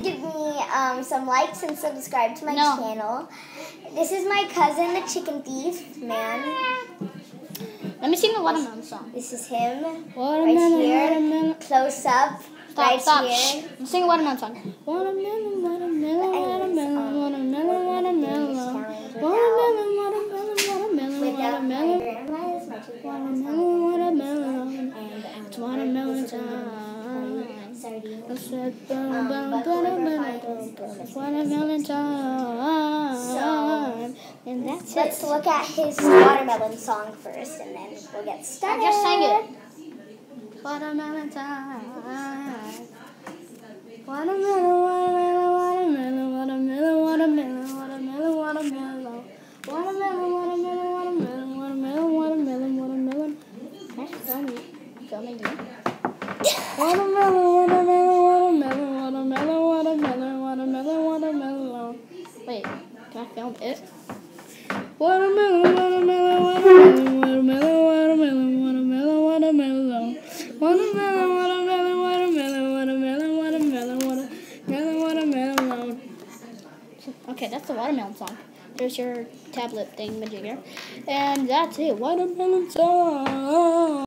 give me some likes and subscribe to my channel. This is my cousin, the chicken thief, man. Let me sing the Watermelon song. This is him, right here, close up, right here. Let's sing a Watermelon song. Watermelon, watermelon, watermelon, watermelon, watermelon, watermelon, watermelon, watermelon, watermelon, it's watermelon time. It's watermelon time. And that's it. Let's look at his watermelon song first, and then we'll get started. I just sang it. Watermelon time. Watermelon, watermelon, watermelon, watermelon, watermelon, watermelon, watermelon, watermelon, watermelon, watermelon, watermelon, watermelon, watermelon. Can I film you? Filming you? Watermelon, watermelon, watermelon, watermelon, watermelon, watermelon, watermelon. Wait, can I film it? Watermelon, watermelon, watermelon, watermelon, watermelon, watermelon, watermelon, watermelon, watermelon, watermelon, watermelon, watermelon. Okay, that's the watermelon song. There's your tablet thing, majigger. And that's it, watermelon song.